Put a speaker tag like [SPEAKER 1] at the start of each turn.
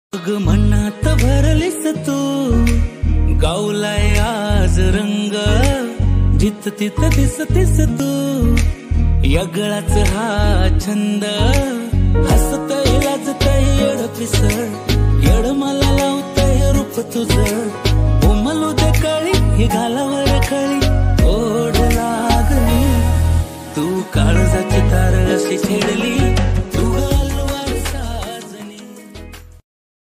[SPEAKER 1] ग मनात भरलीस तू, गावलाय आज रंग, जित तित दिसतीस तू, यगळाच हा छंद, हसतय लाजतय येड पिसळ, येड मला लावतय रूप तुझं, उमलू दे कळी ही घालावर कळी ओढ